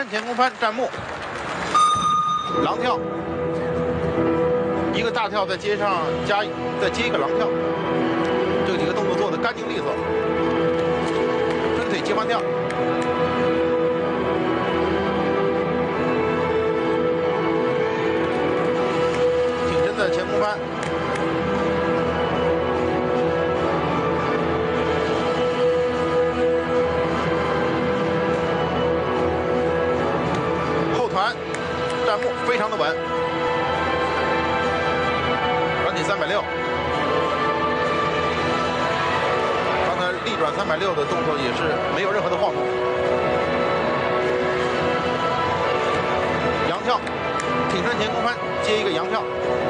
前空翻站木，狼跳，一个大跳再接上再接一个狼跳，这几个动作做的干净利索。分腿接翻跳，挺身的前空翻。 站木非常的稳，转体360，刚才立转360的动作也是没有任何的晃动。仰跳，挺身前空翻接一个仰跳，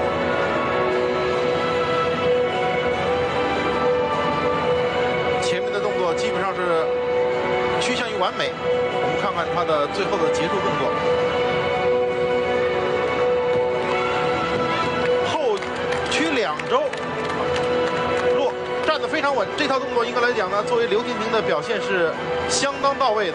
前面的动作基本上是趋向于完美。我们看看他的最后的结束动作。 2周落站得非常稳，这套动作应该来讲呢，作为刘婷婷的表现是相当到位的。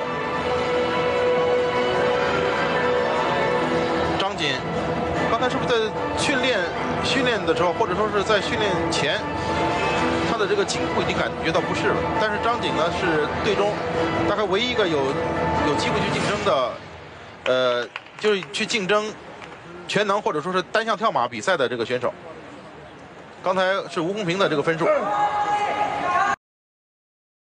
张瑾刚才是不是在训练的时候，或者说是在训练前，他的这个颈部已经感觉到不适了？但是张瑾呢是队中大概唯一一个有机会去竞争的，就是去竞争全能或者说是单项跳马比赛的这个选手。 刚才是吴红平的这个分数，